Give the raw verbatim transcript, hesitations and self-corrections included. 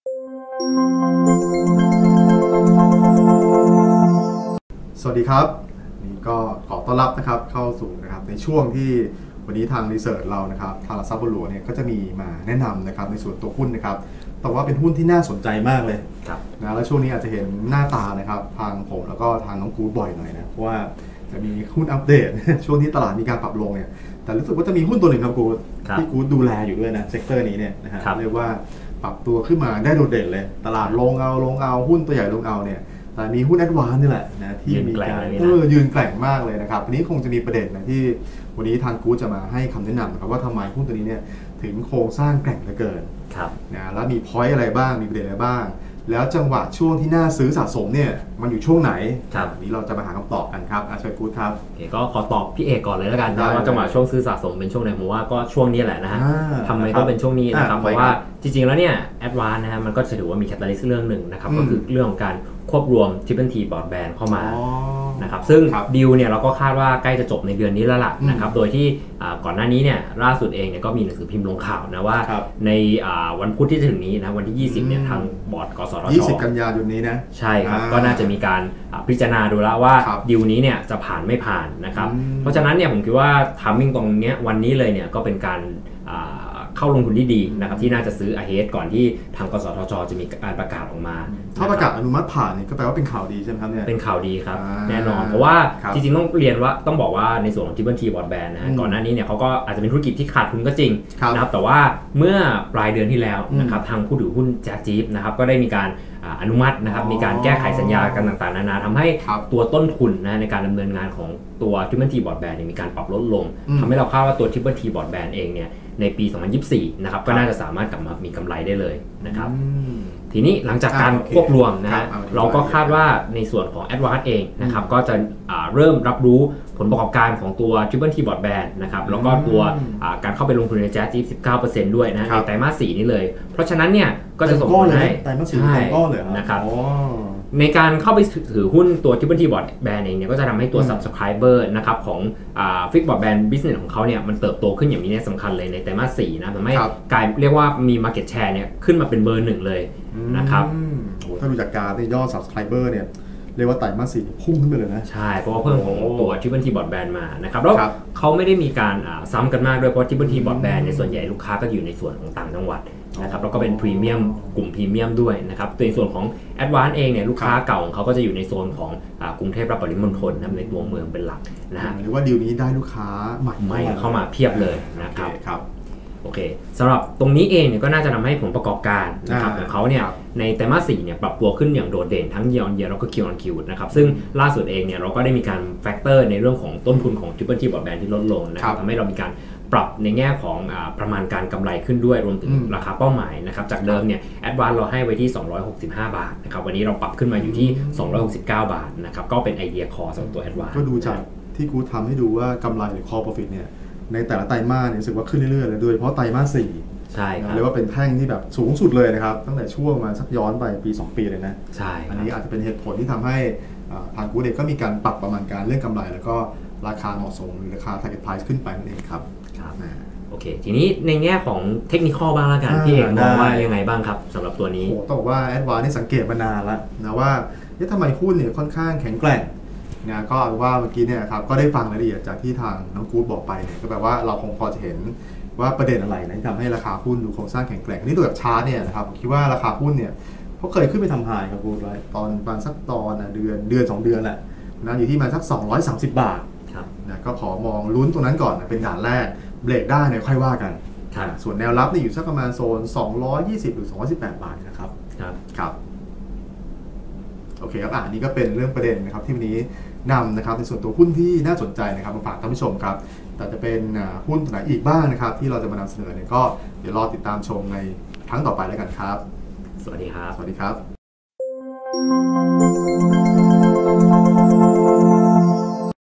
สวัสดีครับนี่ก็ขอต้อนรับนะครับเข้าสู่นะครับในช่วงที่วันนี้ทางรีเสิร์ชเรานะครับทางหลักทรัพย์บัวหลวงเนี่ยก็จะมีมาแนะนำนะครับในส่วนตัวหุ้นนะครับแต่ว่าเป็นหุ้นที่น่าสนใจมากเลยนะแล้วช่วงนี้อาจจะเห็นหน้าตานะครับทางผมแล้วก็ทางน้องกู๊ดบ่อยหน่อยนะเพราะว่าจะมีหุ้นอัปเดตช่วงที่ตลาดมีการปรับลงเนี่ยแต่รู้สึกว่าจะมีหุ้นตัวหนึ่งครับกู๊ดที่กู๊ดดูแลอยู่ด้วยนะเซกเตอร์นี้เนี่ยนะฮะเรียกว่าปรับตัวขึ้นมาได้โดดเด่นเลยตลาดลงเอาลงเอาหุ้นตัวใหญ่ลงเอาเนี่ยแต่มีหุ้นแอดวานซ์นี่แหละนะที่มีการเออยืนแกร่งมากเลยนะครับทีนี้คงจะมีประเด็นนะที่วันนี้ทางกู๊ดจะมาให้คำแนะนำนะครับว่าทำไมหุ้นตัวนี้เนี่ยถึงโครงสร้างแกร่งเหลือเกินนะแล้วมีพอยต์อะไรบ้างมีประเด็นอะไรบ้างแล้วจังหวะช่วงที่น่าซื้อสะสมเนี่ยมันอยู่ช่วงไหนวันนี้เราจะมาหาคำตอบกันครับอาชัยกู๊ดครับก็ขอตอบพี่เอกก่อนเลยแล้วกันนะว่าจังหวะช่วงซื้อสะสมเป็นช่วงไหนผมว่าก็ช่วงนี้แหละนะฮะทำไมต้องเป็นช่วงนี้นะครับเพราะว่าจริงๆแล้วเนี่ยแอดวานซ์นะฮะมันก็จะถือว่ามีแคตตาลิสต์เรื่องหนึ่งนะครับก็คือเรื่องของการควบรวม Triple T Broadband เข้ามานะครับซึ่งดีลเนี่ยเราก็คาดว่าใกล้จะจบในเดือนนี้แล้วล่ะนะครับโดยที่ก่อนหน้านี้เนี่ยล่าสุดเองเนี่ยก็มีหนังสือพิมพ์ลงข่าวนะว่าในวันพุธที่จะถึงนี้นะวันที่ยี่สิบเนี่ยทางบอร์ดกสทชยี่สิบกันยายนนี้นะใช่ครับก็น่าจะมีการพิจารณาดูแล้วว่าดีลนี้เนี่ยจะผ่านไม่ผ่านนะครับเพราะฉะนั้นเนี่ยผมคิดว่าทามมิ่งตรงนี้วันนี้เลยเนี่ยก็เป็นการเข้าลงทุนที่ดีนะครับที่น่าจะซื้อ ahead ก่อนที่ทางกสทชจะมีการประกาศออกมาถ้าประกาศอนุมัติผ่านนี่ก็แปลว่าเป็นข่าวดีใช่ไหมครับเนี่ยเป็นข่าวดีครับแน่นอนเพราะว่าจริงๆต้องเรียนว่าต้องบอกว่าในส่วนของ Triple T Broadband นะก่อนหน้านี้เนี่ยเขาก็อาจจะเป็นธุรกิจที่ขาดทุนก็จริงนะครับแต่ว่าเมื่อปลายเดือนที่แล้วนะครับทางผู้ถือหุ้นแจ็คจี๊ปนะครับก็ได้มีการอนุมัตินะครับมีการแก้ไขสัญญากันต่างๆนานาทำให้ตัวต้นทุนนะในการดำเนินงานของตัว Triple T Broadband มีการปรับลดลงทำให้เราคาดว่าตัว Triple T Broadband เองเนี่ยในปีสองพันยี่สิบสี่นะครับก็น่าจะสามารถกลับมามีกำไรได้เลยนะครับทีนี้หลังจากการควบรวมนะฮะเราก็คาดว่าในส่วนของ Advance เองนะครับก็จะเริ่มรับรู้ผลประกอบการของตัว Triple T Broadband นะครับแล้วก็ตัวการเข้าไปลงทุนใน Jazz สิบเก้าเปอร์เซ็นต์ ด้วยนะในไตรมาสสี่นี้เลยเพราะฉะนั้นเนี่ยก็จะส่งผลให้ไตรมาสสี่เป็นก้อนเลยนะครับในการเข้าไปถือหุ้นตัว Triple T Broadband เองเนี่ยก็จะทำให้ตัว Subscriber นะครับของFixed Broadband Business ของเขาเนี่ยมันเติบโตขึ้นอย่างมีนัยสำคัญเลยในไตรมาสสี่นะทำให้กลายเรียกว่ามี Market Share เนี่ยขึ้นมาเป็นเบอร์หนึ่งเลยนะครับถ้าดูจากการยอด Subscriber เนี่ยเรียกว่าไตรมาสสี่พุ่งขึ้นไปเลยนะใช่เพราะว่าเพิ่มของตัว Triple T Broadband มานะครับแล้วเขาไม่ได้มีการซ้ำกันมากด้วยเพราะ Triple T Broadband ในส่วนใหญ่ลูกค้าก็อยู่ในส่วนของต่างจังหวัดนะครับแล้วก็เป็นพรีเมียมกลุ่มพรีเมียมด้วยนะครับในส่วนของ Advance เองเนี่ยลูกค้าเก่าของเขาก็จะอยู่ในโซนของกรุงเทพและปริมณฑลในตัวเมืองเป็นหลักนะฮะหรือว่าดีลนี้ได้ลูกค้าใหม่เข้ามาเพียบเลยนะครับโอเคสำหรับตรงนี้เองเนี่ยก็น่าจะทำให้ผลประกอบการนะครับของเขาเนี่ยในไตรมาสสี่เนี่ยปรับตัวขึ้นอย่างโดดเด่นทั้ง year on year แล้วก็ Q on Q นะครับซึ่งล่าสุดเองเนี่ยเราก็ได้มีการแฟกเตอร์ในเรื่องของต้นทุนของ Triple T Broadband ที่ลดลงนะครับทำให้เรามีการปรับในแง่ของประมาณการกำไรขึ้นด้วยรวมถึงราคาเป้าหมายนะครับจากเดิมเนี่ย Advance เราให้ไว้ที่สองร้อยหกสิบห้าบาทนะครับวันนี้เราปรับขึ้นมาอยู่ที่สองร้อยหกสิบเก้าบาทนะครับก็เป็นไอเดียคอสำหรับตัว Advance ก็ดูจากที่กูทำให้ดูว่ากำไรหรือ Core Profit เนี่ยในแต่ละไตรมาสเนี่ยรู้สึกว่าขึ้นเรื่อยๆเลยโดยเฉพาะไตรมาสสี่ใช่ครับเรียกว่าเป็นแท่งที่แบบสูงสุดเลยนะครับตั้งแต่ช่วงมาสักย้อนไปปีสองปีเลยนะใช่อันนี้อาจจะเป็นเหตุผลที่ทำให้ทางกูเด็กก็มีการปรับประมาณการเรื่องกำไรแล้วก็ราคาเหมาะสมหรือราคา target price ขึ้นไปนั่นเองครับครับโอเคทีนี้ในแง่ของเทคนิคบ้างละกันพี่เอกมองว่ายังไงบ้างครับสำหรับตัวนี้โอ้ต้องบอกว่า Advance นี่สังเกตมานานแล้วนะว่าทำไมหุ้นเนี่ยค่อนข้างแข็งแกร่งนะก็ว่าเมื่อกี้เนี่ยครับก็ได้ฟังรายละเอียดจากที่ทางน้องกู๊ดบอกไปเนี่ยก็แปลว่าเราคงพอจะเห็นว่าประเด็นอะไรนะที่ทำให้ราคาหุ้นดูโครงสร้างแข็งแกร่งนี่ดูจากชาร์ตเนี่ยนะครับคิดว่าราคาหุ้นเนี่ยเขาเคยขึ้นไปทำไฮครับกู๊ดไว้ตอนประมาณสักตอนเดือนเดือนสองเดือนแหละนะอยู่ที่มาสักสองร้อยสามสิบบาทนะก็ขอมองลุ้นตรงนั้นก่อนเป็นด่านแรกเบรกได้เนี่ยค่อยว่ากันส่วนแนวรับนี่อยู่สักประมาณโซนสองร้อยยี่สิบหรือสองร้อยสิบแปดบาทนะครับครับครับโอเคครับอันนี้ก็เป็นเรื่องประเด็นนะครับที่วันนี้นำนะครับในส่วนตัวหุ้นที่น่าสนใจนะครับมาฝากท่านผู้ชมครับแต่จะเป็นหุ้นตัวไหนอีกบ้างนะครับที่เราจะมานำเสนอเนี่ยก็เดี๋ยวรอติดตามชมในครั้งต่อไปแล้วกันครับสวัสดีครับสวัสดีครับ